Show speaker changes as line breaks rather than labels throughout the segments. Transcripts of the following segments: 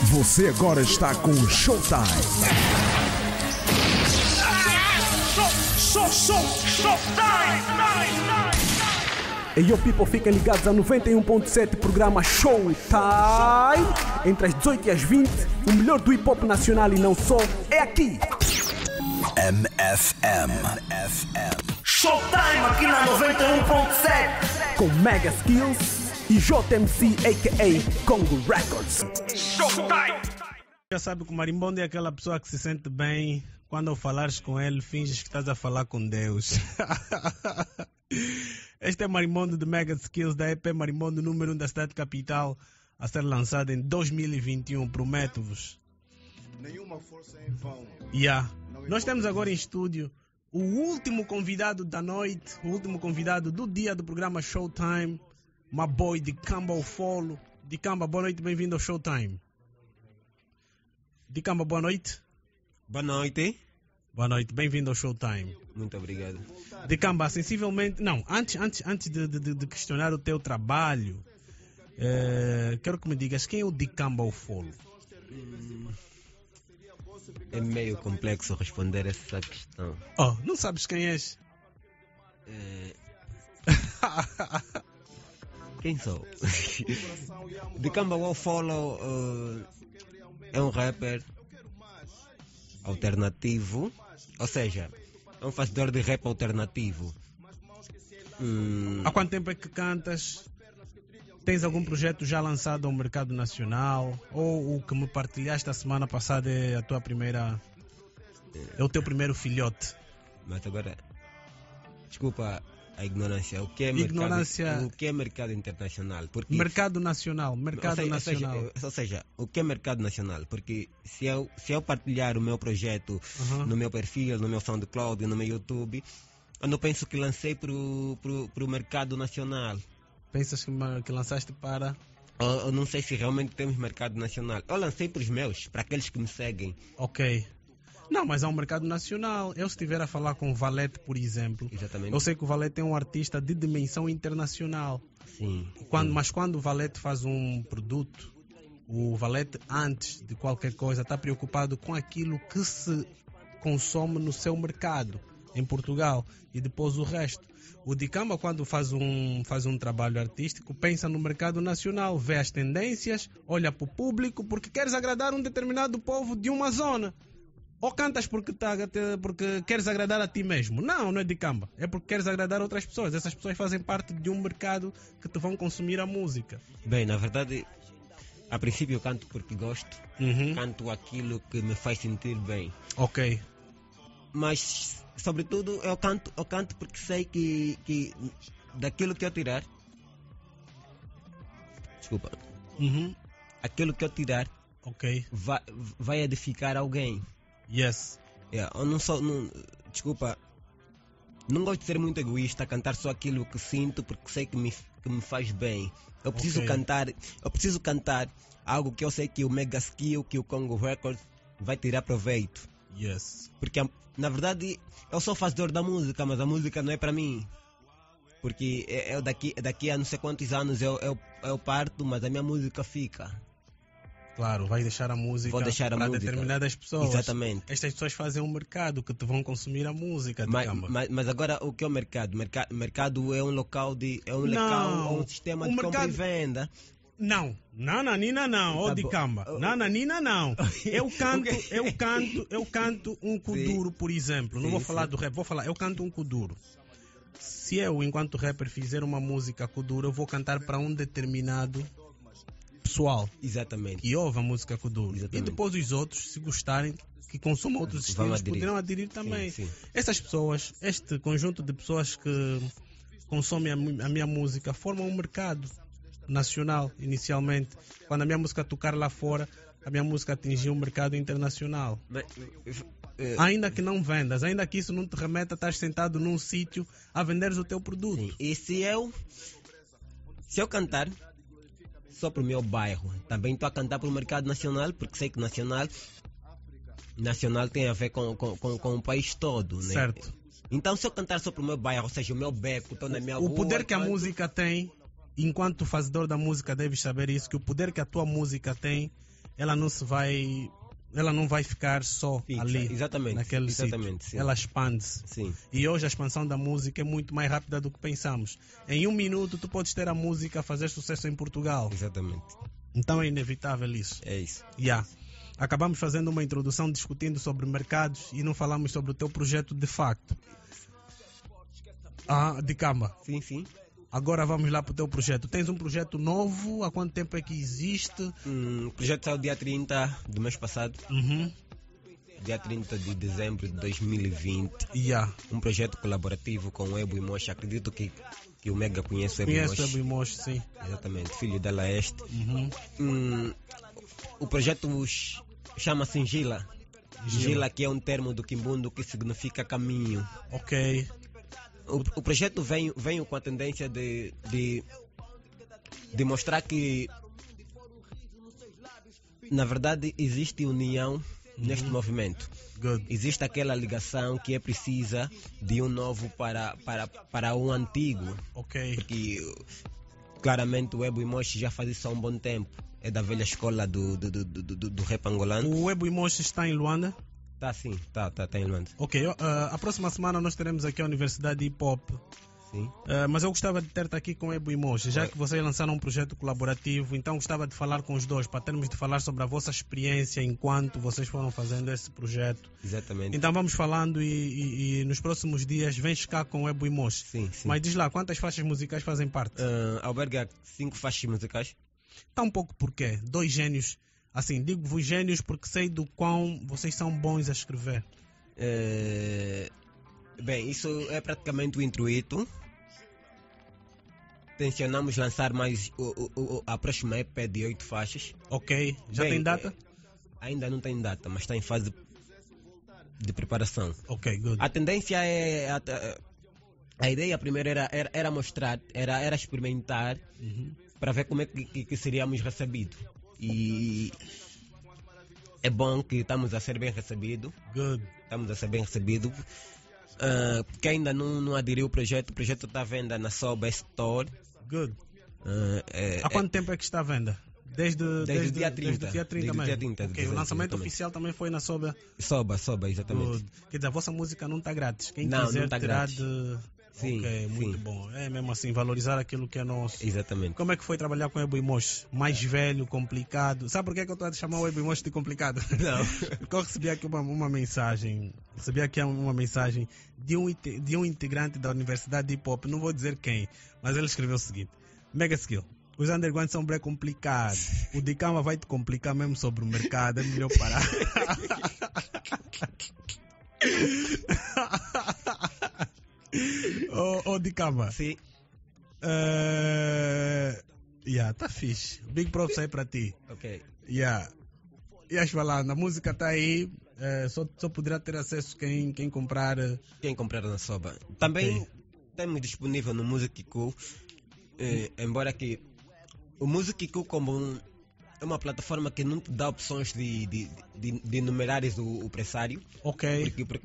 Você agora está com Showtime.
Showtime!
E yo people, fiquem ligados a 91.7 programa Showtime. Entre as 18 e as 20, o melhor do hip hop nacional e não só é aqui.
MFM.
Showtime aqui na 91.7.
Com Mega Skills e JMC a.k.a. Congo Records.
Showtime!
Já sabe que o marimbondo é aquela pessoa que se sente bem. Quando ao falares com ele, finges que estás a falar com Deus. Este é Marimbondo de Mega Skills da EP Marimbondo número 1 da cidade capital, a ser lançado em 2021. Prometo-vos.
Nenhuma força em vão.
Nós temos agora em estúdio o último convidado da noite, o último convidado do dia do programa Showtime, my boy Dikamba Ufolo. Dikamba, boa noite, bem-vindo ao Showtime. Dikamba, boa noite.
Boa noite.
Boa noite, bem-vindo ao Showtime.
Muito obrigado.
Dikamba, sensivelmente... Não, antes de questionar o teu trabalho, quero que me digas quem é o Dikamba Ufolo.
É meio complexo responder essa questão.
Oh, não sabes quem és?
Quem sou? Dikamba Ufolo é um rapper alternativo, ou seja, é um fazedor de rap alternativo.
Há quanto tempo é que cantas? Tens algum projeto já lançado ao mercado nacional? Ou o que me partilhaste a semana passada é a tua primeira... É o teu primeiro filhote?
Mas agora, desculpa a ignorância. O que é mercado internacional? Porque
Mercado nacional.
Ou seja, o que é mercado nacional? Porque se eu partilhar o meu projeto no meu perfil, no meu SoundCloud, no meu YouTube, eu não penso que lancei para o mercado nacional.
Pensas que lançaste para...
Eu não sei se realmente temos mercado nacional. Eu lancei para os meus, para aqueles que me seguem.
Ok. Não, mas há um mercado nacional. Eu, se estiver a falar com o Valete, por exemplo,
exatamente.
Eu sei que o Valete é um artista de dimensão internacional.
Sim.
Mas quando o Valete faz um produto, o Valete, antes de qualquer coisa, está preocupado com aquilo que se consome no seu mercado, em Portugal, e depois o resto. O Dikamba, quando faz um trabalho artístico, pensa no mercado nacional, vê as tendências, olha para o público, porque queres agradar um determinado povo de uma zona. Ou cantas porque queres agradar a ti mesmo. Não é Dikamba. É porque queres agradar outras pessoas. Essas pessoas fazem parte de um mercado que te vão consumir a música.
Bem, na verdade, a princípio eu canto porque gosto. Canto aquilo que me faz sentir bem.
Ok.
Mas, sobretudo, eu canto porque sei que daquilo que eu tirar... Desculpa. Aquilo que eu tirar vai edificar alguém.
Yes.
Eu não sou... desculpa. Não gosto de ser muito egoísta, cantar só aquilo que sinto porque sei que me faz bem. Eu preciso cantar algo que eu sei que o Mega Skill, que o Congo Records vai tirar proveito.
Yes.
Porque, na verdade, eu sou fazedor da música, mas a música não é para mim. Porque daqui a não sei quantos anos eu parto, mas a minha música fica.
Claro, vai deixar a música para determinadas pessoas.
Exatamente.
Estas pessoas fazem um mercado que te vão consumir a música.
Mas agora, o que é o mercado? Mercado é um local um sistema de compra e venda.
Não, nananina não, ô Dikamba, nananina não. Eu canto um kuduro, por exemplo. Não vou falar do rap, eu canto um kuduro. Se eu, enquanto rapper, fizer uma música kuduro, eu vou cantar para um determinado pessoal.
Exatamente.
Que ouve a música kuduro. E depois os outros, se gostarem, que consumam outros estilos, poderão aderir também.
Sim.
Essas pessoas, este conjunto de pessoas que consomem a minha música, formam um mercado nacional, inicialmente. Quando a minha música tocar lá fora, a minha música atingiu um mercado internacional. Ainda que não vendas, ainda que isso não te remeta a estar sentado num sítio a venderes o teu produto.
Sim. E se eu cantar só para o meu bairro, também estou a cantar para o mercado nacional, porque sei que nacional tem a ver com o país todo, né?
Certo.
Então, se eu cantar só para o meu bairro, ou seja, o meu beco, estou na minha rua...
O poder que a música tem, enquanto fazedor da música deves saber isso, que o poder que a tua música tem ela não vai ficar só
Fixa,
ali,
exatamente,
naquele
exatamente,
sítio.
sim.
Ela expande-se.
Sim.
E hoje a expansão da música é muito mais rápida do que pensamos. Em 1 minuto tu podes ter a música a fazer sucesso em Portugal.
Exatamente.
Então é inevitável isso.
É isso.
Yeah. Acabamos fazendo uma introdução discutindo sobre mercados e não falamos sobre o teu projeto de facto. Dicamba.
Sim, sim.
Agora vamos lá para o teu projeto. Tens um projeto novo? Há quanto tempo é que existe?
O projeto saiu dia 30 do mês passado.
Uhum.
Dia 30 de dezembro de 2020.
Yeah.
Um projeto colaborativo com o Ebo e Moshi. Acredito que o Mega conhece o Ebo e
Conheço o
Moshi.
Ebo e Moshi, sim.
Exatamente, filho da Laeste.
Uhum.
O projeto chama-se Ngila. Ngila, que é um termo do Quimbundo que significa caminho.
Ok.
O projeto veio com a tendência de mostrar que, na verdade, existe união neste movimento.
Good.
Existe aquela ligação que é precisa de um novo para um antigo.
Ok.
Porque, claramente, o Ebo e Moshi já faz isso há um bom tempo. É da velha escola do rap angolano.
O Ebo e Moshi está em Luanda?
Tá sim, tá em Luanda.
Ok, a próxima semana nós teremos aqui a Universidade de Hip Hop.
Sim.
Mas eu gostava de ter-te aqui com o Ebo e Moshi, já que vocês lançaram um projeto colaborativo, então gostava de falar com os dois, para termos de falar sobre a vossa experiência enquanto vocês foram fazendo esse projeto.
Exatamente.
Então vamos falando e nos próximos dias vens cá com o Ebo e Moshi.
Sim, sim.
Mas diz lá, quantas faixas musicais fazem parte?
Alberga 5 faixas musicais.
Tá um pouco porquê? 2 gênios. Assim, digo-vos gênios porque sei do quão vocês são bons a escrever.
Bem, isso é praticamente o intuito. Tencionamos lançar mais a próxima EP de 8 faixas.
Ok, já
Bem,
tem data?
Ainda não tem data, mas está em fase de preparação.
Ok, good.
A tendência é... A ideia primeiro era mostrar, era experimentar para ver como é que seríamos recebidos. E é bom que estamos a ser bem recebidos.
Good.
Estamos a ser bem recebidos. Quem ainda não aderiu o projeto está à venda na Soba Store.
Good. Há quanto tempo é que está à venda? Desde o dia 30.
Desde o dia 30
mesmo.
dia 30 de
Ok, o
dezembro,
lançamento
exatamente.
oficial também foi na Soba.
Soba, exatamente.
Good. Quer dizer, a vossa música não está grátis. Quem
Não,
quiser
não tá
terá
grátis.
de...
Sim,
ok, muito
sim.
bom. É mesmo assim, valorizar aquilo que é nosso.
Exatamente.
Como é que foi trabalhar com o Ebo e Moshi? Mais velho, complicado. Sabe por que é que eu estou a chamar o Ebo e Moshi de complicado?
Não.
Porque eu recebi aqui uma mensagem. Recebi aqui uma mensagem de um integrante da Universidade de Hip Hop. Não vou dizer quem, mas ele escreveu o seguinte: Mega Skill. Os undergrounds são bem complicados. O Dicamba vai te complicar mesmo sobre o mercado. É melhor parar. Ô Dicamba.
Sim.
Tá fixe. Big props aí para ti.
Ok.
Ias falando, a música está aí, só poderá ter acesso quem comprar.
Quem comprar na Soba. Também temos disponível no Music.q, embora que o Music.q é uma plataforma que não te dá opções de enumerares o pressário.
Ok.
Porque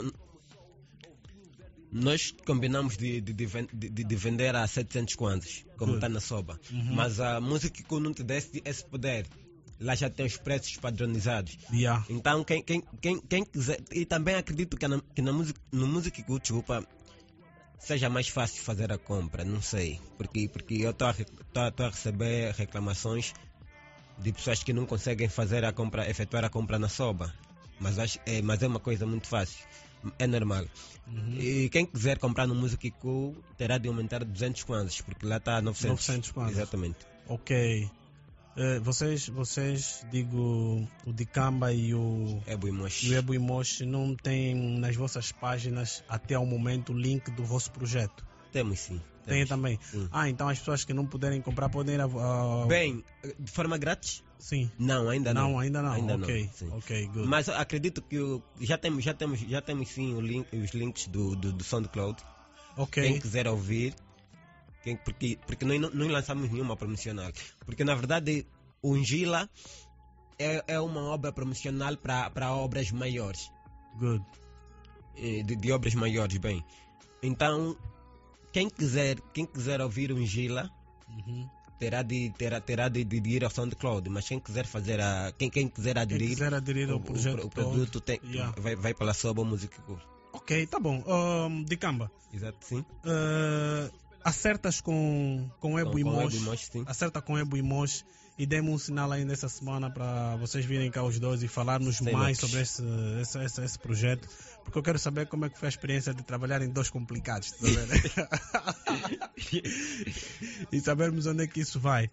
nós combinamos de vender a 700 kwanzas, como está na Soba. Mas a Music.q não te dá esse poder. Lá já tem os preços padronizados. Então quem quiser, e também acredito que no Music.q, desculpa, seja mais fácil fazer a compra, não sei, porque eu estou a receber reclamações de pessoas que não conseguem efetuar a compra na Soba, mas é uma coisa muito fácil, é normal. E quem quiser comprar no Music.q terá de aumentar 200 kwanzas, porque lá está 900
kwanzas.
Exatamente.
Ok. Vocês, digo, o Dicamba e o
Ebo
e Moshi não têm nas vossas páginas até ao momento o link do vosso projeto?
Temos sim.
Tem também?
Sim.
Então as pessoas que não puderem comprar podem ir a...
Bem, de forma grátis?
Sim.
Não, ainda não.
Ainda não. Ok,
sim.
ok, good.
Mas acredito que já temos sim os links do SoundCloud.
Ok.
Quem quiser ouvir, porque nós não lançamos nenhuma promocional. Porque na verdade o Ngila é uma obra promocional para obras maiores.
Good.
De obras maiores, bem. Então, quem quiser ouvir o Ngila, terá de ir ao SoundCloud, mas quem quiser fazer quem quiser aderir
ao projeto
o produto
todo, yeah.
vai pela Soba Music School.
Ok, tá bom. Dicamba.
Exato, sim.
Acertas com Ebo e Mosh.
Acerta
com Ebo e Mosh e dê-me um sinal ainda essa semana para vocês virem cá os dois e falarmos mais sobre esse projeto, porque eu quero saber como é que foi a experiência de trabalhar em dois complicados, tá vendo? E sabermos onde é que isso vai.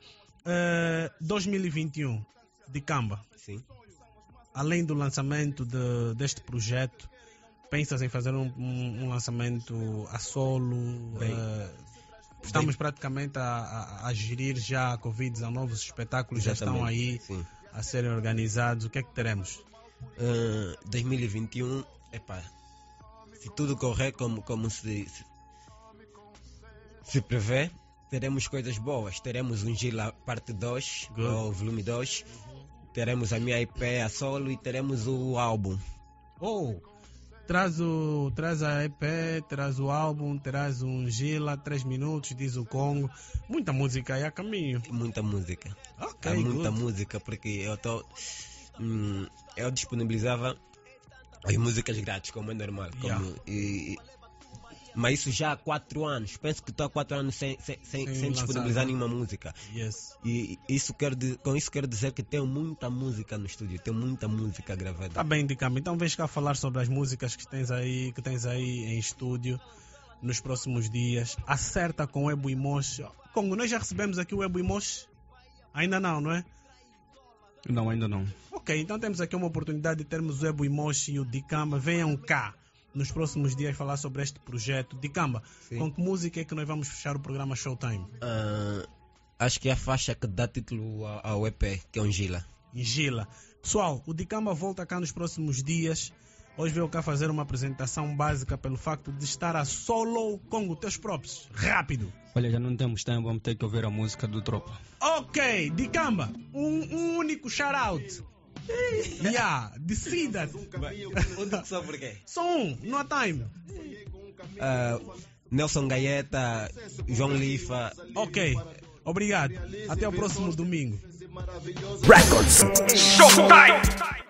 2021, Dicamba.
Sim.
Além do lançamento deste projeto, pensas em fazer um lançamento a solo? Estamos praticamente a gerir já a Covid-19, os espetáculos já estão aí, sim, a serem organizados. O que é que teremos?
2021, se tudo correr como se prevê, teremos coisas boas. Teremos um Gila parte 2, ou volume 2, teremos a minha IP a solo e teremos o álbum.
Traz a EP, traz o álbum, traz um Gila, 3 minutos, diz o Congo. Muita música aí a caminho.
Muita música.
Ok,
muita música, porque eu disponibilizava as músicas grátis, como é normal. Mas isso já há 4 anos. Penso que estou há 4 anos sem disponibilizar nenhuma música.
Yes.
E com isso quero dizer que tenho muita música no estúdio, tenho muita música gravada.
Tá bem, Dicamba. Então vens cá falar sobre as músicas que tens aí em estúdio nos próximos dias. Acerta com o Ebo e Mosh. Congo, nós já recebemos aqui o Ebo e Mosh? Ainda não é?
Não, ainda não.
Ok, então temos aqui uma oportunidade de termos o Ebo e Mosh e o Dicamba. Venham cá nos próximos dias falar sobre este projeto. Dicamba, com que música é que nós vamos fechar o programa Showtime?
Acho que é a faixa que dá título ao EP, que é um Gila.
Gila. Pessoal, o Dicamba volta cá nos próximos dias. Hoje veio cá fazer uma apresentação básica pelo facto de estar a solo com os teus próprios. Rápido.
Olha, já não temos tempo, vamos ter que ouvir a música do Tropa.
Ok, Dicamba, um único shout-out. Decida.
Só por quê?
Só um, no há time.
Nelson Gaeta, João Lifa.
Ok, obrigado. Até o próximo domingo.
Records. Showtime.